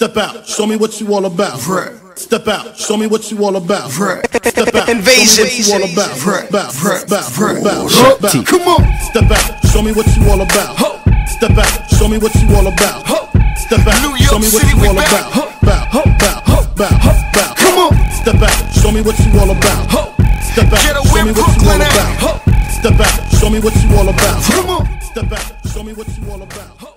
Step out, show me what you all about. Step out, show me what you all about. Step out, Invasion. show me what you all about. Come on. Step out, show me what you all about. Step out, show me what you all about. Step out, show me what you all about. Come on. Step out, show me what you all about. Step out, show me what you all about. Step out, show me what you all about. Come on. Step out, show me what you all about.